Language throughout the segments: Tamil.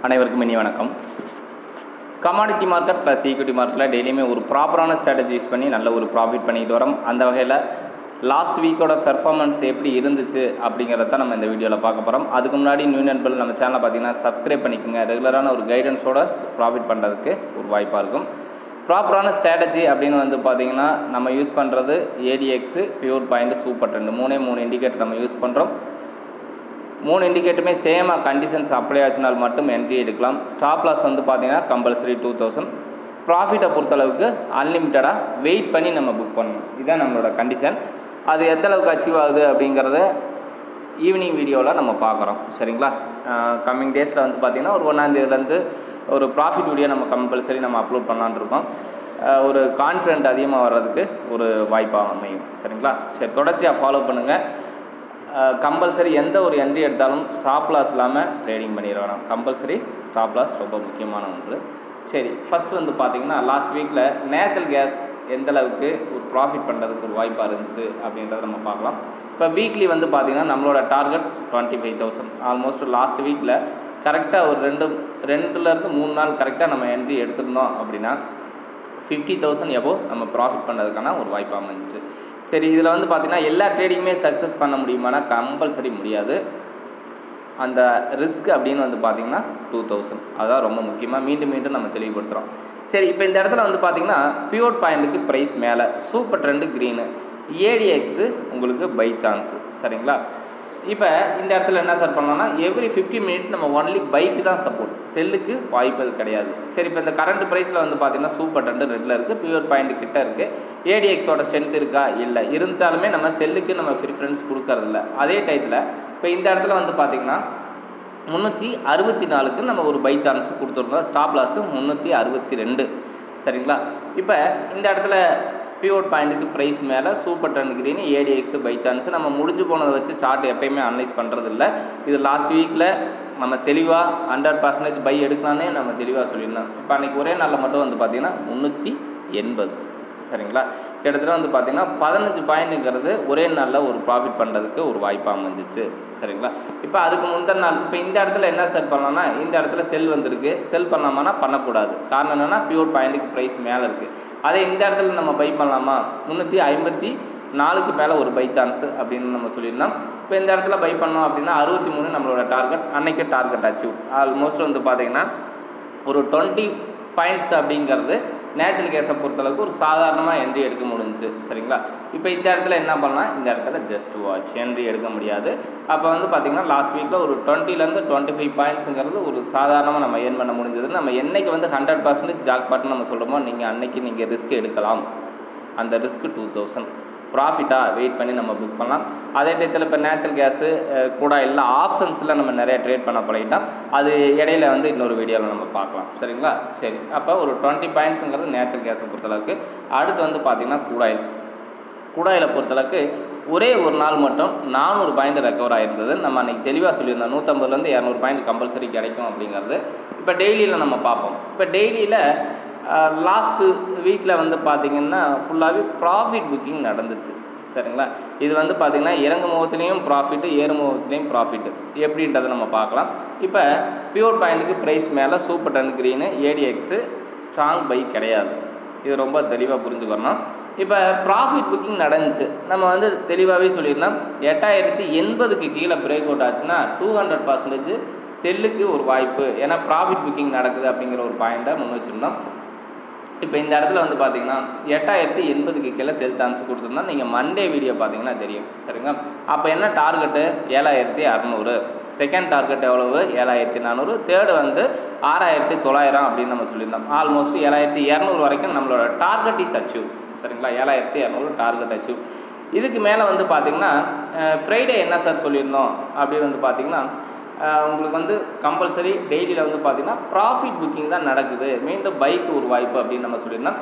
அனைவருக்கும் இனி வணக்கம். கமாடிட்டி மார்க்கெட் ப்ளஸ் ஈக்விட்டி மார்க்கெட்டில் டெய்லியுமே ஒரு ப்ராப்பரான ஸ்ட்ராட்டஜி யூஸ் பண்ணி நல்ல ஒரு ப்ராஃபிட் பண்ணிட்டு வரோம். அந்த வகையில் லாஸ்ட் வீக்கோட பெர்ஃபார்மன்ஸ் எப்படி இருந்துச்சு அப்படிங்கிறத நம்ம இந்த வீடியோவில் பார்க்க போகிறோம். அதுக்கு முன்னாடி நியூ நண்பர்கள் நம்ம சேனலை பார்த்தீங்கன்னா சப்ஸ்கிரைப் பண்ணிக்கோங்க. ரெகுலரான ஒரு கைடன்ஸோட ப்ராஃபிட் பண்ணுறதுக்கு ஒரு வாய்ப்பாக இருக்கும். ப்ராப்பரான ஸ்ட்ராட்டஜி அப்படின்னு வந்து பார்த்திங்கன்னா நம்ம யூஸ் பண்ணுறது ADX, pure point, super trend மூணு இண்டிகேட்டர் நம்ம யூஸ் பண்ணுறோம். 3 இண்டிகேட்டருமே சேமாக கண்டிஷன்ஸ் அப்ளை ஆச்சுனால் மட்டும் என்ட்ரி எடுக்கலாம். ஸ்டாப் லாஸ் வந்து பார்த்திங்கன்னா கம்பல்சரி 2000. ப்ராஃபிட்டை பொறுத்தளவுக்கு அன்லிமிட்டடாக வெயிட் பண்ணி நம்ம புக் பண்ணணும். இதுதான் நம்மளோட கண்டிஷன். அது எந்த அளவுக்கு அச்சீவ் ஆகுது அப்படிங்கிறத ஈவினிங் வீடியோவில் நம்ம பார்க்குறோம். சரிங்களா? கம்மிங் டேஸில் வந்து பார்த்திங்கன்னா ஒரு 1ஆம் தேதியிலேருந்து ஒரு ப்ராஃபிட் வீடியோ நம்ம கம்பல்சரி நம்ம அப்லோட் பண்ணலான்னு இருக்கோம். ஒரு கான்ஃபிடென்ட் அதிகமாக வர்றதுக்கு ஒரு வாய்ப்பாக அமையும். சரிங்களா? சரி, தொடர்ச்சியாக ஃபாலோ பண்ணுங்கள். கம்பல்சரி எந்த ஒரு என்ட்ரி எடுத்தாலும் ஸ்டாப் லாஸ் இல்லாமல் ட்ரேடிங் பண்ணிட வேணாம். கம்பல்சரி ஸ்டாப் லாஸ் ரொம்ப முக்கியமான ஒன்று. சரி, ஃபஸ்ட்டு வந்து பார்த்திங்கன்னா லாஸ்ட் வீக்கில் நேச்சுரல் கேஸ் எந்தளவுக்கு ஒரு ப்ராஃபிட் பண்ணுறதுக்கு ஒரு வாய்ப்பாக இருந்துச்சு அப்படின்றத நம்ம பார்க்கலாம். இப்போ வீக்லி வந்து பார்த்திங்கன்னா நம்மளோட டார்கெட் 25,000. ஆல்மோஸ்ட் லாஸ்ட் வீக்கில் கரெக்டாக ஒரு 2லேருந்து 3 நாள் கரெக்டாக நம்ம என்ட்ரி எடுத்துருந்தோம் அப்படின்னா 50,000 எபோவ் நம்ம ப்ராஃபிட் பண்ணுறதுக்கான ஒரு வாய்ப்பு அமைஞ்சிச்சு. சரி, இதில் வந்து பார்த்திங்கன்னா எல்லா ட்ரேடிங்குமே சக்ஸஸ் பண்ண முடியுமானா கம்பல்சரி முடியாது. அந்த ரிஸ்க் அப்படின்னு வந்து பார்த்திங்கன்னா 2000. அதுதான் ரொம்ப முக்கியமாக மீண்டும் நம்ம தெளிவுபடுத்துகிறோம். சரி, இப்போ இந்த இடத்துல வந்து பார்த்திங்கன்னா பியூர் பாயிண்ட்டுக்கு ப்ரைஸ் மேலே, சூப்பர் ட்ரெண்டு க்ரீனு, ஏடிஎக்ஸு உங்களுக்கு பை சான்ஸு. சரிங்களா? இப்போ இந்த இடத்துல என்ன சார் பண்ணலாம்னா எவ்ரி 50 மினிட்ஸ் நம்ம ஒன்லி பைக்கு தான் சப்போர்ட், செல்லுக்கு வாய்ப்பு கிடையாது. சரி, இப்போ இந்த கரண்ட் ப்ரைஸில் வந்து பார்த்திங்கன்னா சூப்பர் ட்ரெண்டு ரெட்டில் இருக்குது, பியூர் பாயிண்ட் கிட்ட இருக்குது. ஏடிஎக்ஸோட ஸ்ட்ரென்த் இருக்கா? இல்லை. இருந்தாலுமே நம்ம செல்லுக்கு நம்ம ப்ரிஃபரன்ஸ் கொடுக்கறதில்ல. அதே டயத்தில் இப்போ இந்த இடத்துல வந்து பார்த்திங்கன்னா 364க்கு நம்ம ஒரு பை சான்ஸ் கொடுத்துருந்தோம். Stop loss 362. சரிங்களா? இப்போ இந்த இடத்துல பியூர் பாயிண்ட்டுக்கு ப்ரைஸ் மேலே, super trend green, ADX buy chance. நம்ம முடிஞ்சு போனதை வச்சு சார்ட் எப்போயுமே அனலைஸ் பண்ணுறது இல்லை. இது லாஸ்ட் வீக்கில் நம்ம தெளிவாக 100% பை எடுக்கலான்னே நம்ம தெளிவாக சொல்லியிருந்தோம். இப்போ அன்றைக்கி ஒரே நாளில் மட்டும் வந்து பார்த்திங்கன்னா 380. சரிங்களா? கிட்டத்தட்ட வந்து பார்த்திங்கன்னா 15 பாயிண்ட்டுங்கிறது ஒரே நாளில் ஒரு ப்ராஃபிட் பண்ணுறதுக்கு ஒரு வாய்ப்பாக அமைஞ்சிச்சு. சரிங்களா? இப்போ அதுக்கு முந்தின நாள் இப்போ இந்த இடத்துல என்ன செல் பண்ணலாம்னா இந்த இடத்துல செல் வந்திருக்கு. செல் பண்ணலாமான்னா பண்ணக்கூடாது. காரணம் என்னென்னா பியூர் பாயிண்ட்டுக்கு ப்ரைஸ் மேலே இருக்குது. அதே இந்த இடத்துல நம்ம பை பண்ணலாமா 354க்கு மேலே ஒரு பை சான்ஸு அப்படின்னு நம்ம சொல்லியிருந்தோம். இப்போ இந்த இடத்துல பை பண்ணோம் அப்படின்னா 63 நம்மளோட டார்கெட். அன்றைக்கே டார்கெட் அச்சீவ். ஆல்மோஸ்ட் வந்து பார்த்திங்கன்னா ஒரு 20 பாயிண்ட்ஸ் அப்படிங்கிறது நேச்சுரல் கேஸை பொறுத்தளவுக்கு ஒரு சாதாரணமாக என்ட்ரி எடுக்க முடிஞ்சிச்சு. சரிங்களா? இப்போ இந்த இடத்துல என்ன பண்ணலாம், இந்த இடத்துல ஜஸ்ட் வாட்ச், என்ட்ரி எடுக்க முடியாது. அப்போ வந்து பார்த்திங்கன்னா லாஸ்ட் வீக்கில் ஒரு 20லேருந்து 25 பாயிண்ட்ஸுங்கிறது ஒரு சாதாரணமாக நம்ம ஏர்ன் பண்ண முடிஞ்சது. நம்ம என்றைக்கு வந்து 100% ஜாக்பாட்னு நம்ம சொல்கிறோமோ அன்றைக்கி நீங்கள் ரிஸ்க் எடுக்கலாம். அந்த ரிஸ்க் 2000. ப்ராஃபிட்டாக வெயிட் பண்ணி நம்ம புக் பண்ணலாம். அதே டயத்தில் இப்போ நேச்சுரல் கேஸு கூட எல்லா ஆப்ஷன்ஸில் நம்ம நிறைய ட்ரேட் பண்ண பழகிட்டோம். அது இடையில வந்து இன்னொரு வீடியோவில் நம்ம பார்க்கலாம். சரிங்களா? சரி, அப்போ ஒரு 20 பாயிண்ட்ஸுங்கிறது நேச்சுரல் கேஸை பொறுத்தளவுக்கு. அடுத்து வந்து பார்த்திங்கன்னா குடாயில் பொறுத்தளவுக்கு ஒரே ஒரு நாள் மட்டும் 400 பாயிண்ட் ரெக்கவர் ஆகிருந்தது. நம்ம அன்றைக்கி தெளிவாக சொல்லியிருந்தோம் 150லேருந்து 200 பாயிண்ட் கம்பல்சரி கிடைக்கும் அப்படிங்கிறது. இப்போ டெய்லியில் நம்ம பார்ப்போம். இப்போ டெய்லியில் லாஸ்ட்டு வீக்கில் வந்து பார்த்திங்கன்னா ஃபுல்லாகவே ப்ராஃபிட் புக்கிங் நடந்துச்சு. சரிங்களா? இது வந்து பார்த்திங்கன்னா இறங்கும் முகத்துலேயும் ப்ராஃபிட்டு, ஏறும் முகத்துலேயும் ப்ராஃபிட்டு எப்படின்றத நம்ம பார்க்கலாம். இப்போ பியூர் பாயிண்ட்டுக்கு ப்ரைஸ் மேலே, super trend green, ADX strong buy கிடையாது. இது ரொம்ப தெளிவாக புரிஞ்சுக்கணும். இப்போ ப்ராஃபிட் புக்கிங் நடந்துச்சு. நம்ம வந்து தெளிவாகவே சொல்லியிருந்தோம் 8080க்கு கீழே பிரேக் அவுட் ஆச்சுன்னா 200% செல்லுக்கு ஒரு வாய்ப்பு. ஏன்னா ப்ராஃபிட் புக்கிங் நடக்குது அப்படிங்கிற ஒரு பாயிண்ட்டை முன் வச்சுருந்தோம். இப்போ இந்த இடத்துல வந்து பார்த்திங்கன்னா 8080க்கு கீழே செல் சான்ஸ் கொடுத்துருந்தோம். நீங்கள் மண்டே வீடியோ பார்த்தீங்கன்னா தெரியும். சரிங்களா? அப்போ என்ன டார்கெட்டு 7600. செகண்ட் டார்கெட் எவ்வளவு 7400. தேர்டு வந்து 6900 அப்படின்னு நம்ம சொல்லியிருந்தோம். ஆல்மோஸ்ட் 7200 வரைக்கும் நம்மளோட டார்கெட் இஸ் அச்சீவ். சரிங்களா? 7200 டார்கெட் அச்சீவ். இதுக்கு மேலே வந்து பார்த்திங்கன்னா ஃப்ரைடே என்ன சார் சொல்லியிருந்தோம் அப்படின்னு வந்து பார்த்திங்கன்னா உங்களுக்கு வந்து கம்பல்சரி டெய்லியில் வந்து பார்த்திங்கன்னா ப்ராஃபிட் புக்கிங் தான் நடக்குது. மீண்டும் பைக்கு ஒரு வாய்ப்பு அப்படின்னு நம்ம சொல்லியிருந்தோம்.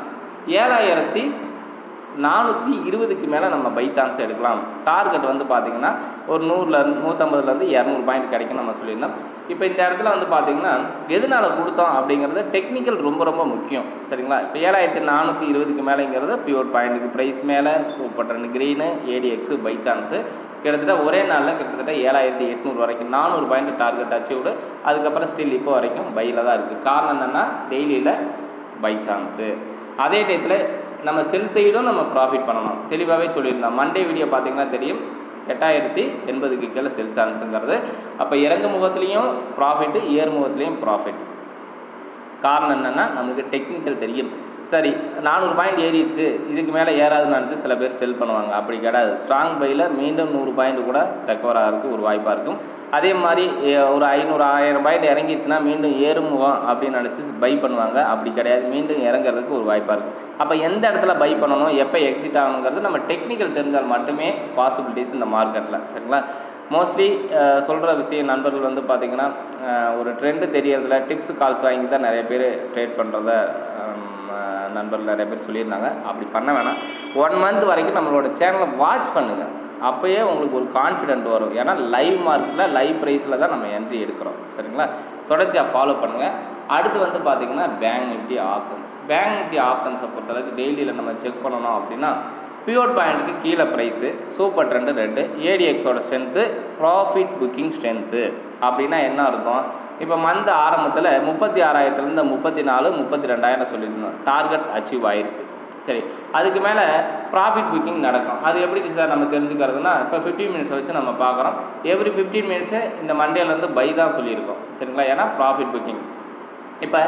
7420க்கு மேலே நம்ம பை சான்ஸ் எடுக்கலாம். டார்கெட் வந்து பார்த்திங்கன்னா ஒரு 150லேருந்து 200 பாயிண்ட் கிடைக்கும் நம்ம சொல்லியிருந்தோம். இப்போ இந்த இடத்துல வந்து பார்த்திங்கன்னா எதனால் கொடுத்தோம் அப்படிங்கிறது டெக்னிக்கல் ரொம்ப முக்கியம். சரிங்களா? இப்போ 7420க்கு மேலேங்கிறது பியூர் பாயிண்ட்டுக்கு ப்ரைஸ் மேலே, super trend green, ADX buy chance. கிட்டத்தட்ட ஒரே நாளில் கிட்டத்தட்ட 7800 வரைக்கும் 400 பாயிண்ட் டார்கெட் அச்சீவ்டு. அதுக்கப்புறம் ஸ்டில் இப்போ வரைக்கும் பையில் தான் இருக்குது. காரணம் என்னென்னா டெய்லியில் பை சான்ஸு. அதே டயத்தில் நம்ம செல் சைடும் நம்ம ப்ராஃபிட் பண்ணணும். தெளிவாகவே சொல்லியிருந்தோம். மண்டே வீடியோ பார்த்திங்கன்னா தெரியும் 8080க்கு கீழே செல் சான்ஸுங்கிறது. அப்போ இறங்கு முகத்துலேயும் ப்ராஃபிட்டு, ஏறு முகத்துலேயும் ப்ராஃபிட். காரணம் என்னென்னா நமக்கு டெக்னிக்கல் தெரியும். சரி 400 பாயிண்ட் ஏறிடுச்சு, இதுக்கு மேலே ஏறாதுன்னு நினச்சி சில பேர் செல் பண்ணுவாங்க. அப்படி கிடையாது. ஸ்ட்ராங் பையில் மீண்டும் 100 பாயிண்ட் கூட ரெக்கவர் ஆகிறதுக்கு ஒரு வாய்ப்பாக இருக்கும். அதே மாதிரி ஒரு 500-1000 பாயிண்ட் இறங்கிடுச்சுன்னா மீண்டும் ஏறுமுகம் அப்படின்னு நினச்சி பை பண்ணுவாங்க. அப்படி கிடையாது, மீண்டும் இறங்குறதுக்கு ஒரு வாய்ப்பாக இருக்கும். அப்போ எந்த இடத்துல பை பண்ணணும், எப்போ எக்ஸிட் ஆகணுங்கிறது நம்ம டெக்னிக்கல் தெரிஞ்சால் மட்டுமே பாசிபிலிட்டிஸ் இந்த மார்க்கெட்டில். சரிங்களா? மோஸ்ட்லி சொல்கிற விஷயம் நண்பர்கள் வந்து பார்த்திங்கன்னா ஒரு ட்ரெண்டு தெரியறதில்ல, டிப்ஸு கால்ஸ் வாங்கி தான் நிறைய பேர் ட்ரேட் பண்ணுறத நண்பர்கள் நிறைய பேர் சொல்லியிருந்தாங்க. அப்படி பண்ண வேணாம். 1 மந்த் வரைக்கும் நம்மளோட சேனலை வாட்ச் பண்ணுங்கள். அப்போயே உங்களுக்கு ஒரு கான்ஃபிடென்ட் வரும். ஏன்னா லைவ் மார்க்கெட்டில் லைவ் ப்ரைஸில் தான் நம்ம என்ட்ரி எடுக்கிறோம். சரிங்களா? தொடர்ச்சியாக ஃபாலோ பண்ணுங்கள். அடுத்து வந்து பார்த்திங்கன்னா bank Nifty options. Bank Nifty ஆப்ஷன்ஸை பொறுத்தளவுக்கு டெய்லியில் நம்ம செக் பண்ணணும் அப்படின்னா பியூர் பாயிண்ட்டுக்கு கீழே ப்ரைஸு, சூப்பர் ட்ரெண்டு ரெண்டு, ஏடிஎக்ஸோட ஸ்ட்ரென்த்து, ப்ராஃபிட் புக்கிங் ஸ்ட்ரென்த்து. அப்படின்னா என்ன இருக்கும்? இப்போ மந்த் ஆரம்பத்தில் 36,000லேருந்து 34, 32,000 சொல்லியிருந்தோம். டார்கெட் அச்சீவ் ஆயிடுச்சு. சரி, அதுக்கு மேலே ப்ராஃபிட் புக்கிங் நடக்கும். அது எப்படி சார் நம்ம தெரிஞ்சுக்கிறதுனா, இப்போ 15 மினிட்ஸ் வச்சு நம்ம பார்க்குறோம். எவ்ரி 15 மினிட்ஸு இந்த மண்டேலேருந்து பை தான் சொல்லியிருக்கோம். சரிங்களா? ஏன்னா ப்ராஃபிட் புக்கிங் இப்போ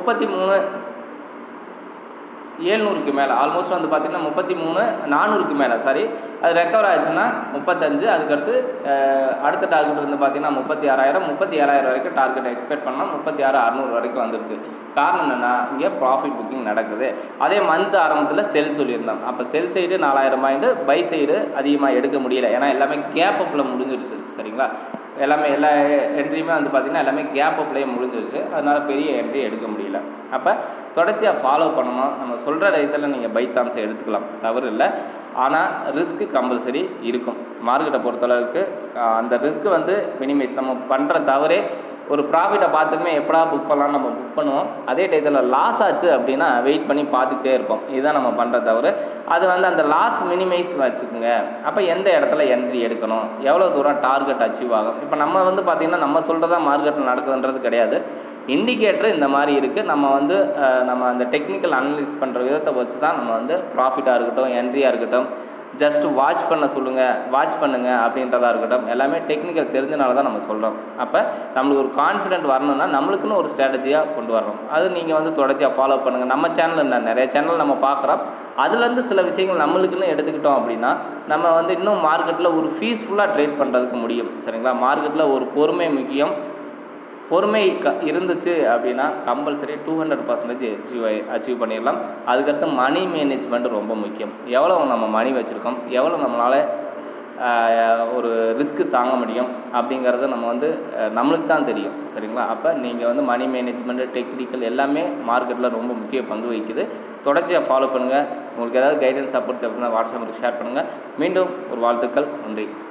33,700க்கு மேலே ஆல்மோஸ்ட் வந்து பார்த்திங்கன்னா 33,400க்கு மேலே சாரி அது ரெக்கவர் ஆகிடுச்சுன்னா 35. அதுக்கடுத்து அடுத்த டார்கெட் வந்து பார்த்திங்கன்னா 36,000, 37,000 வரைக்கும் டார்கெட் எக்ஸ்பெக்ட் பண்ணால் 36,600 வரைக்கும் வந்துருச்சு. காரணம் என்னென்னா இங்கே ப்ராஃபிட் புக்கிங் நடக்குது. அதே மந்த் ஆரம்பத்தில் செல் சொல்லியிருந்தோம். அப்போ sell side 4,000 point, buy side அதிகமாக எடுக்க முடியல. ஏன்னா எல்லாமே கேப் அப்பில் முடிஞ்சிருச்சு. சரிங்களா? எல்லாமே எல்லா என்ட்ரியுமே வந்து பார்த்திங்கன்னா எல்லாமே கேப் அப்லேயே முடிஞ்சிருச்சு. அதனால் பெரிய என்ட்ரி எடுக்க முடியல. அப்போ தொடர்ச்சியாக ஃபாலோ பண்ணணும். நம்ம சொல்கிற டயத்தில் நீங்கள் பை சான்ஸை எடுத்துக்கலாம், தவறு இல்லை. ஆனால் ரிஸ்க்கு கம்பல்சரி இருக்கும். மார்க்கெட்டை பொறுத்தளவுக்கு அந்த ரிஸ்க்கு வந்து மினிமைஸ். நம்ம பண்ணுற தவறே ஒரு ப்ராஃபிட்டை பார்த்துக்குமே எப்படா புக் பண்ணலாம் நம்ம புக் பண்ணுவோம். அதே டயத்தில் லாஸ் ஆச்சு அப்படின்னா வெயிட் பண்ணி பார்த்துக்கிட்டே இருப்போம். இதுதான் நம்ம பண்ணுற தவறு. அது வந்து அந்த லாஸ் மினிமைஸ் வச்சுக்கோங்க. அப்போ எந்த இடத்துல என்ட்ரி எடுக்கணும், எவ்வளோ தூரம் டார்கெட் அச்சீவ் ஆகும். இப்போ நம்ம வந்து பார்த்திங்கன்னா நம்ம சொல்கிறதா மார்க்கெட்டில் நடக்குதுன்றது கிடையாது. இண்டிகேட்டர் இந்த மாதிரி இருக்குது. நம்ம வந்து நம்ம அந்த டெக்னிக்கல் அனலைஸ் பண்ணுற விதத்தை வச்சு தான் நம்ம வந்து ப்ராஃபிட்டாக இருக்கட்டும், என்ட்ரியாக இருக்கட்டும், ஜஸ்ட் வாட்ச் பண்ண சொல்லுங்கள், வாட்ச் பண்ணுங்கள் அப்படின்றதா இருக்கட்டும், எல்லாமே டெக்னிக்கல் தெரிஞ்சனால தான் நம்ம சொல்கிறோம். அப்போ நம்மளுக்கு ஒரு கான்ஃபிடென்ட் வரணும்னா நம்மளுக்குன்னு ஒரு ஸ்ட்ராட்டஜியாக கொண்டு வரணும். அது நீங்கள் வந்து தொடர்ச்சியாக ஃபாலோ பண்ணுங்கள். நம்ம சேனலில் நிறைய சேனல் நம்ம பார்க்குறோம். அதுலேருந்து சில விஷயங்கள் நம்மளுக்குன்னு எடுத்துக்கிட்டோம் அப்படின்னா நம்ம வந்து இன்னும் மார்க்கெட்டில் ஒரு பீஸ்ஃபுல்லாக ட்ரேட் பண்ணுறதுக்கு முடியும். சரிங்களா? மார்க்கெட்டில் ஒரு பொறுமை முக்கியம். பொறுமை இருந்துச்சு அப்படின்னா கம்பல்சரி 200% அச்சீவ் பண்ணிடலாம். அதுக்கடுத்து மணி மேனேஜ்மெண்ட் ரொம்ப முக்கியம். எவ்வளோ நம்ம மணி வச்சுருக்கோம், எவ்வளோ நம்மளால் ஒரு ரிஸ்க்கு தாங்க முடியும் அப்படிங்கிறது நம்ம வந்து நம்மளுக்கு தான் தெரியும். சரிங்களா? அப்போ நீங்கள் வந்து மணி மேனேஜ்மெண்ட்டு, டெக்னிக்கல் எல்லாமே மார்க்கெட்டில் ரொம்ப முக்கிய பங்கு வகிக்குது. தொடர்ச்சியாக ஃபாலோ பண்ணுங்கள். உங்களுக்கு ஏதாவது கைடன்ஸ் சப்போர்ட் அப்படின்னா வாட்ஸ்அப்பில் ஷேர் பண்ணுங்கள். மீண்டும் ஒரு வாழ்த்துக்கள். நன்றி.